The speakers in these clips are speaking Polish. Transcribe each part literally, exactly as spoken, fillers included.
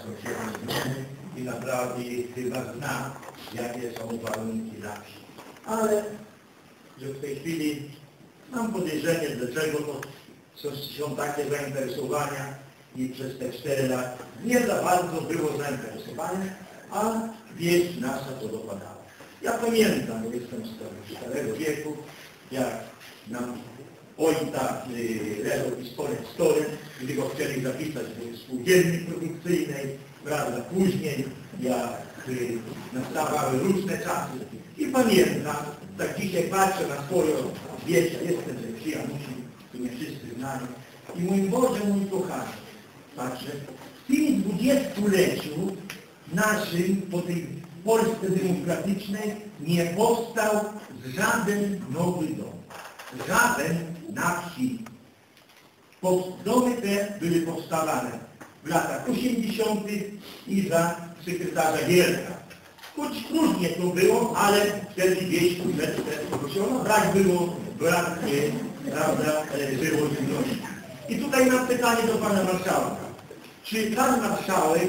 sąsiedniej i naprawdę chyba zna, jakie są warunki na wsi. Ale że w tej chwili mam podejrzenie, dlaczego to są, są takie zainteresowania i przez te cztery lata nie za bardzo było zainteresowanie, a wieść nasza to dopadała. Ja pamiętam, bo jestem z starego wieku, jak nam ojca leżał pistolet story, gdy go chcieli zapisać do spółdzielni produkcyjnej, prawda, później jak y, nastawały różne czasy. I pamiętam, tak dzisiaj patrzę na swoją wieś, jestem ze wsi, a musi, tu nie wszyscy znają. I mój Boże, mój kochany, patrzę, w tym dwudziestoleciu naszym, po tej Polsce demokratycznej, nie powstał żaden nowy dom. Żaden na wsi. Domy te były powstawane w latach osiemdziesiątych i za sekretarza Gierka. Choć różnie to było, ale wtedy wieś uproszona, brak było, brak, prawda, było żywności. I tutaj mam pytanie do pana marszałka. Czy pan marszałek,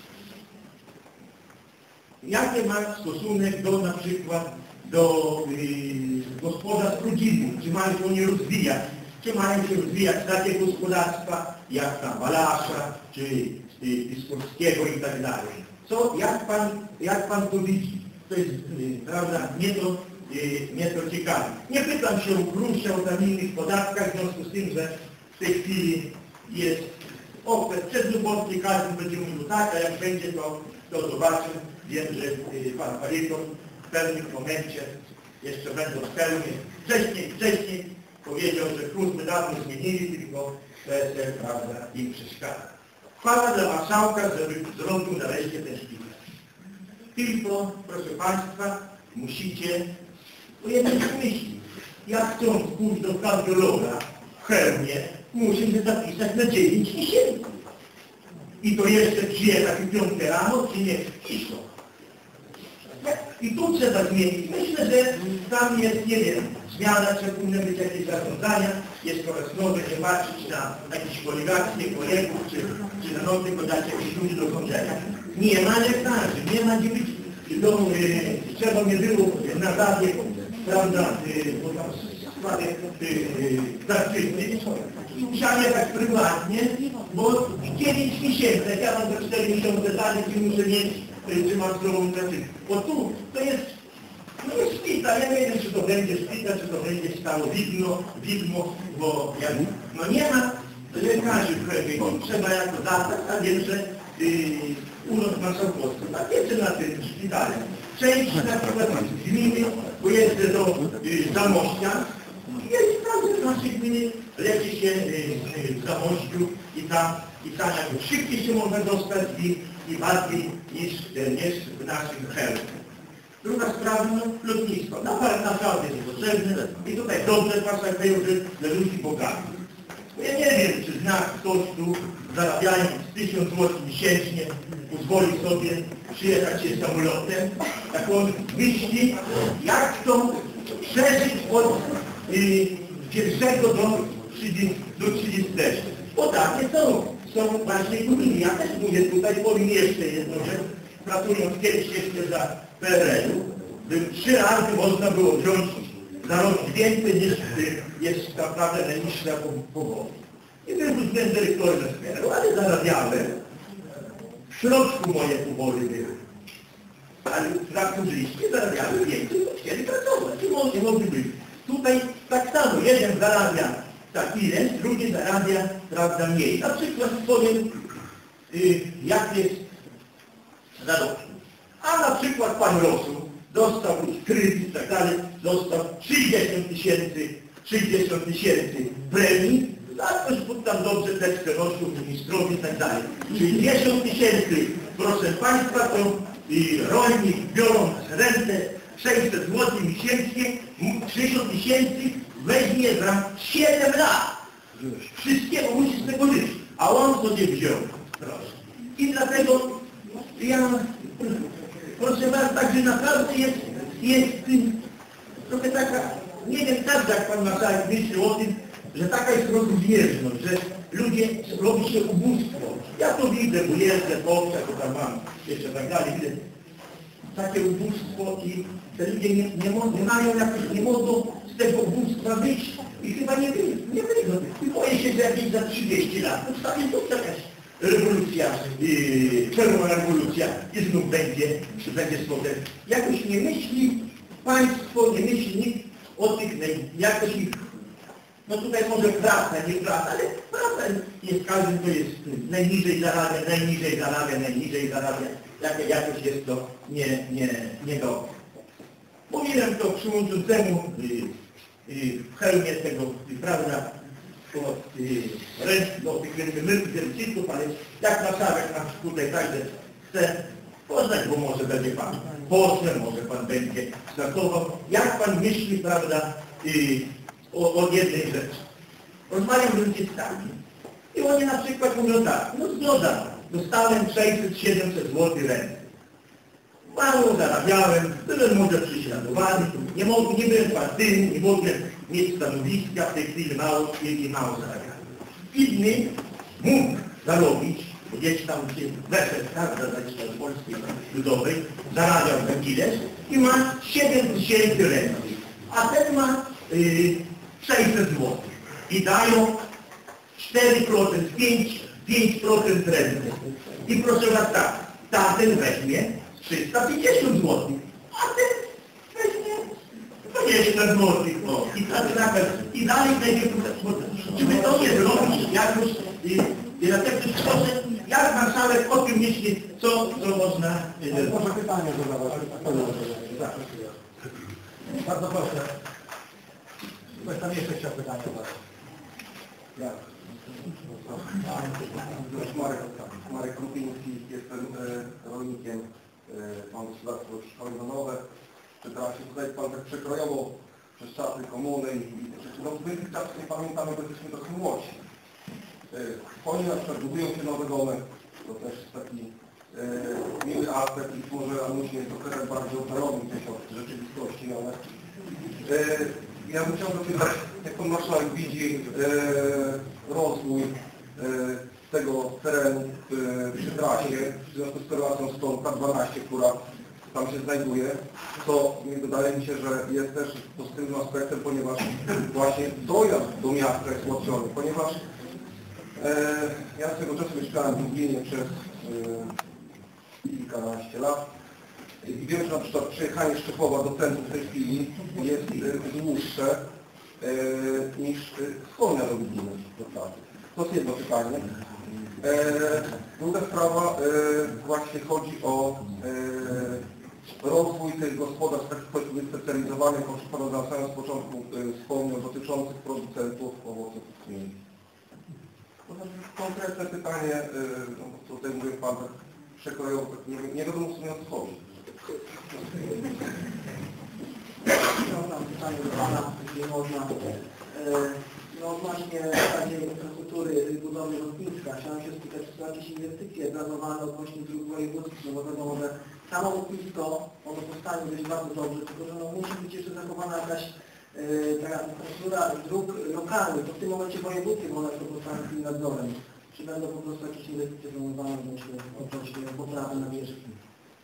jaki ma stosunek do na przykład do y, gospodarstw rodzinnych? Czy mają się oni rozwijać? Czy mają się rozwijać takie gospodarstwa jak tam Balasza, czy Piskorskiego i tak dalej? Co, jak pan, jak pan to widzi? To jest, y, prawda, mnie to, y, mnie to ciekawi. Nie pytam się o gruncie, o tam innych podatkach, w związku z tym, że w tej chwili jest okres przedwyborczy, każdy będzie mówił tak, a jak będzie, to, to zobaczę. Wiem, że y, pan Paliton w pewnym momencie, jeszcze będąc pełny, wcześniej, wcześniej powiedział, że kluby dawno zmienili, tylko P S L, prawda, im przeszkadza. Chwała dla marszałka, żeby zrobił nareszcie ten szpital. Tylko, proszę państwa, musicie o jednej myśli. Jak chcąc pójść do kardiologa w Chełmie, muszę się zapisać na dziewięć tysięcy. I to jeszcze przyjechać w piątej rano, czy nie? Cicho. I tu trzeba zmienić. Myślę, że tam jest, nie wiem, zmiana, czy powinny być jakieś zarządzania, jest coraz nowe, nie patrzeć na jakieś koligacje, kolegów, czy, czy na nowy, tylko dać jakieś ludzi do kończenia. Nie ma lekarzy, nie ma gdzie być. Do, y, trzeba nie było na razie, prawda, y, bo tam sprawie zarczysty, musiałem jechać prywatnie, bo dziewięć miesięcy, jak ja mam za cztery miesiące dalej, czy muszę mieć, czy mam zdrową pracę. Bo tu to jest, no jest szpital, ja nie wiem, czy to będzie szpital, czy to będzie stało widmo, widmo, bo jak, no nie ma lekarzy w Chełmie, trzeba jako zapłać, a wiem, że yy, urząd marszałkowski, a wiecie na tym szpitalu. Część na przykład z gminy, bo jeżdżę do yy, Zamościa, jest prawda, w naszej gminie leczy się yy, w Zamościu i tam, i tam jakby szybciej się można dostać i, i bardziej niż, niż w naszym Chełmie. Druga sprawa, no, lotnisko. Naprawdę jest potrzebne i tutaj dobrze pasażerów dla ludzi bogatych. Bo ja nie wiem, czy zna ktoś tu, zarabiając tysiąc złotych miesięcznie, pozwoli sobie przyjechać się samolotem, tak on myśli, jak to przeżyć od y, pierwszego do trzydziestego. Bo takie są, są właśnie gminy. Ja też mówię tutaj, powiem jeszcze jedno, że pracując kiedyś jeszcze za P R L-u, trzy razy można było wziąć za rok więcej niż jest tak naprawdę najniższa powody. I byłem byłem dyrektorem S P R-u, ale zarabiałem. W środku moje powody były. Ale praktycznie zarabiałem więcej, bo chcieli pracować. I nie mogli być. Tutaj tak samo, jeden zarabia tak ile, drugi zarabia, prawda, mniej. Na przykład powiem, y, jak jest zarobki. A na przykład pan Rosu dostał kredyt i tak dalej, dostał trzydzieści tysięcy, trzydzieści tysięcy premii, za to, że tam dobrze też przenosił ministrowi i tak dalej. trzydzieści tysięcy, proszę państwa, to i rolnik biorąc rentę sześćset złotych miesięcznie, sześćdziesiąt tysięcy weźmie za siedem lat. Wszystkiego musi z tego żyć. A on sobie wziął. Proszę. I dlatego ja, proszę was, także naprawdę jest, jest trochę taka, nie wiem, tak jak pan marszałek myśli o tym, że taka jest rozbieżność, że ludzie, robi się ubóstwo. Ja to widzę, bo jeżdżę w obszach, bo tam mam jeszcze tak dalej, widzę takie ubóstwo i te ludzie nie, nie, nie mają jakoś, nie mogą z tego ubóstwa wyjść i chyba nie wyjdą, nie wyjdą. I boję się, że jakieś za trzydzieści lat powstanie tu jakaś rewolucja, yy, czerwona rewolucja i znów będzie, czy będzie spotek. Jakoś nie myśli państwo, nie myśli nikt o tych, jakoś ich, no tutaj może praca, nie praca, ale praca jest, każdy to jest najniżej zarabia, najniżej zarabia, najniżej zarabia. Jak, jakoś jest to nie, nie, niedobre. Mówiłem to przywodzącemu y, y, w hełmie tego, y, prawda, od y, ręki do tych myrców, ale jak marszałek nas tutaj także chce poznać, bo może będzie pan posłem, może pan będzie startował. Jak pan myśli, prawda, y, o, o jednej rzeczy? Rozmawiam z rodzicami i oni na przykład mówią tak, no zgoda, dostałem sześćset siedemset złotych ręki. Mało zarabiałem, byłem może prześladowany, nie, mogłem, nie byłem partyjny, nie mogłem mieć stanowiska, w tej chwili mało i mało zarabiałem. Inny mógł zarobić, gdzieś tam się weszedł, prawda, z Polskiej Ludowej, zarabiał ten ileś i ma siedem tysięcy ręki, a ten ma y, sześćset złotych i dają cztery procent, pięć procent renty. I proszę was tak, tamten weźmie trzysta pięćdziesiąt złotych, a ten weźmie dwadzieścia złotych. O. I, tak, tak, I dalej będzie, czy by to nie zrobić jakoś i, i na ten sposób, jak marszałek o tym myśli, co, co można... Może pytanie zadawać. Bardzo proszę. Ktoś tam jeszcze chciał pytanie zadać. Ja. Marek, Marek Krupiński, jestem e, rolnikiem, e, mam gospodarstwo szkoły nowe. Teraz się tutaj pan tak przekrojowo przez czasy komuny i, i no, my tych czasów nie pamiętamy, bo jesteśmy trochę młodsi. E, oni na przykład budują się nowe domy, to też jest taki e, miły aspekt i może musi jest trochę tak bardziej operowy gdzieś od rzeczywistości, ale e, ja bym chciał zapytać, jak pan marszałek widzi e, rozwój e, tego terenu e, przy trasie, w związku z relacją z tą K dwanaście, która tam się znajduje, to wydaje mi się, że jest też pozytywnym aspektem, ponieważ właśnie dojazd do miasta jest ułatwiony, ponieważ e, ja swego czasu mieszkałem w Lublinie przez e, kilkanaście lat. I wiem, że na przykład przejechanie z Szczepowa do centrum w tej chwili jest y, dłuższe y, niż z Chornia do Lublina. To jest jedno pytanie. E, druga sprawa, y, właśnie chodzi o y, rozwój tych gospodarstw takich powiedzmy specjalizowanych, o czym Pan na samym początku y, wspomniał, dotyczących producentów owoców miękkich. Konkretne pytanie, y, no, tutaj mówię Pan tak przekrojowo, nie, nie wiadomo w sumie o co chodzi. Mam pytanie do Pana, jeśli można. No odnośnie takiej infrastruktury budowy lotniska, chciałem się spytać, czy są jakieś inwestycje planowane odnośnie dróg wojewódzkich, no bo wiadomo, że samo lotnisko ono powstanie być bardzo dobrze, tylko że no musi być jeszcze zachowana jakaś yy, taka infrastruktura dróg lokalnych, to w tym momencie wojewódzkie, bo one to powstaną tym nadzorem. Czy będą po prostu jakieś inwestycje planowane odnośnie poprawy nawierzchni?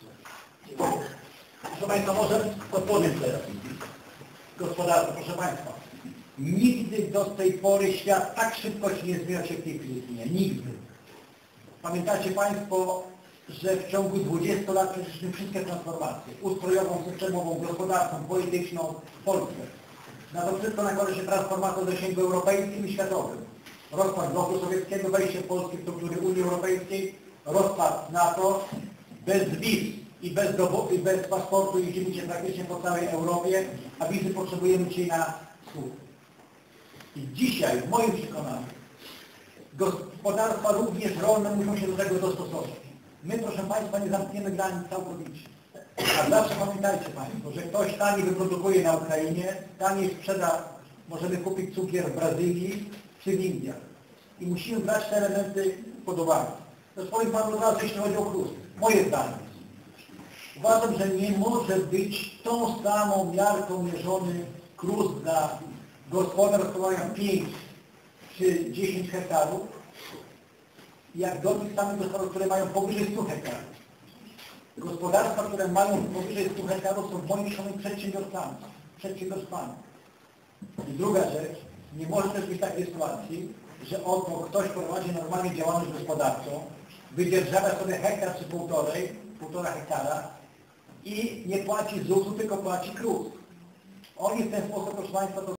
Proszę Państwa, może odpowiem teraz. Gospodarstwo, proszę Państwa, nigdy do tej pory świat tak szybko się nie zmieniał się w tej chwili. Nigdy. Pamiętacie Państwo, że w ciągu dwudziestu lat przeszliśmy wszystkie transformacje. Ustrojową, systemową, gospodarczą, polityczną w Polsce. Na to wszystko nakłada się transformacja w zasięgu europejskim i światowym. Rozpad bloku sowieckiego, wejście Polski w struktury Unii Europejskiej, rozpad NATO, bez wiz i bez, dobo, i bez paszportu jeździmy się praktycznie po całej Europie, a wizy potrzebujemy dzisiaj na wschód. I dzisiaj, w moim przekonaniu, gospodarstwa również rolne muszą się do tego dostosować. My, proszę Państwa, nie zamkniemy granic całkowicie. A zawsze pamiętajcie Państwo, że ktoś taniej wyprodukuje na Ukrainie, taniej sprzeda, możemy kupić cukier w Brazylii czy w Indiach. I musimy brać te elementy pod uwagę. To powiem Panu od razu, jeśli chodzi o chrust. Moje zdanie. Uważam, że nie może być tą samą miarką mierzony chrust dla gospodarstw, które mają pięć czy dziesięć hektarów, jak do tych samych gospodarstw, które mają powyżej stu hektarów. Gospodarstwa, które mają powyżej stu hektarów są w moim przekonaniu przedsiębiorcami. przedsiębiorstwami. I druga rzecz, nie może też być takiej sytuacji, że oto ktoś prowadzi normalnie działalność gospodarczą, wydzierżawia sobie hektar czy półtorej, półtora hektara i nie płaci zusu, tylko płaci KRUS. Oni w ten sposób, proszę Państwa, to